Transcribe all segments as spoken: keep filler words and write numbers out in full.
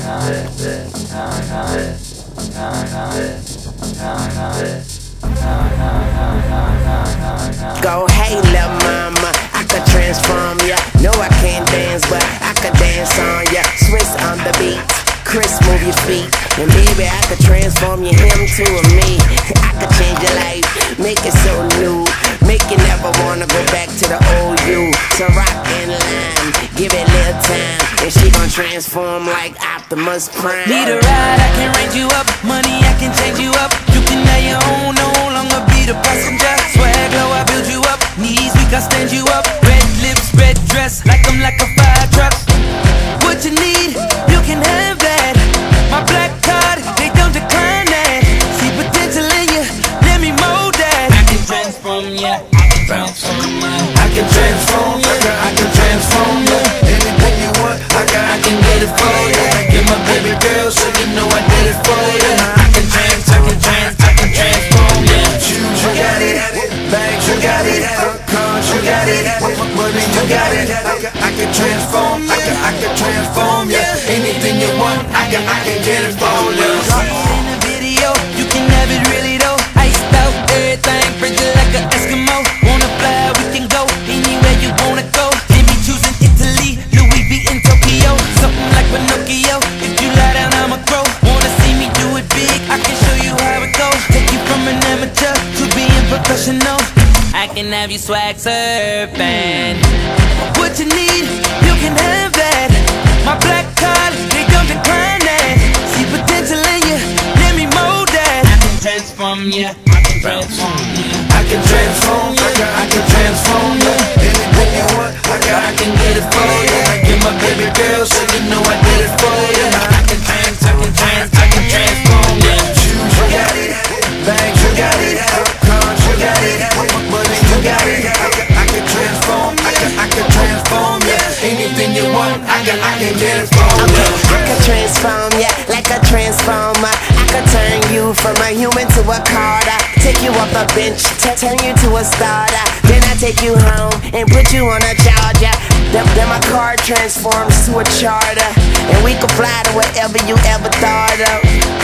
Go, hey, lil' mama, I could transform ya. No, I can't dance, but I could dance on ya. Swiss on the beat, Chris, move your feet. And baby, I could transform you him to a me. I could change your life, make it so new. Make you never wanna go back to the old you. So rock and line, give it a little time, and she gon' transform like Optimus Prime. Need a ride, I can range you up. Money, I can change you up. You can have your own, no longer be the passenger. Swag low, I build you up. Knees weak, I stand you up. Red lips, red dress, like I'm like a fire truck. What you need, you can have that. My black card, they don't decline that. See potential in you, let me mold that. I can transform ya, I can transform ya. I can transform ya, I can transform ya. Anything you want, I got, I can get it for ya. Get my baby girl, so you know I did it for ya. I can trans, I can trans, I can transform ya. Shoes, you got it. Bags, you got it. Cars, you got it. Money, you got it. I can transform, I can, I can transform ya. Anything you want, I can, I can get it for ya. In a video, you can have it really though. Iced out everything, frigid like an Eskimo. Wanna fly, we can go anywhere you wanna go. Jimmy choosing Italy, Louis V in Tokyo. Something like Pinocchio, if you lie down I'ma grow. Wanna see me do it big, I can show you how it goes. Take you from an amateur to being professional. I can have you swag surfing. What you need, you can have that. My black card, they don't decline that. See potential in you, let me mold that. I can transform ya, I can transform ya. I can transform ya, I can transform ya. Anything you want, I got, I can get it for ya. Get my baby girl, so you know I did it for ya. I can trans, I can trans, I can transform ya. Shoes, you got it. Bags, you got it. Cars, you got it. Money, you got it. I can, I can transform, I can, I can transform ya. Anything you want, I can, I can get it for ya. Okay, I can transform ya like a transformer. I could turn you from a human to a Carter. Take you off the bench, turn you to a starter. Then I take you home and put you on a charger. Then, then my car transforms to a charter, and we can fly to wherever you ever thought of.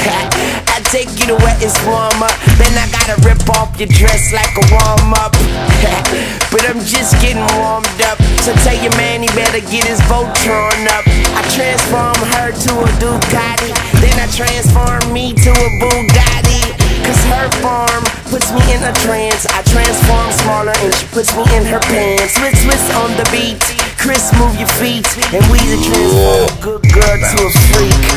I take you to where it's warmer. Then I gotta rip off your dress like a warm up. But I'm just getting warmed up, so tell your man he better get his Voltron up. I transform her to a Ducati, then I transform me to a Bugatti. Cause her form puts me in a trance. I transform smaller and she puts me in her pants. Swiss, Swiss on the beat, Chris, move your feet, and we the transform a good girl to a freak.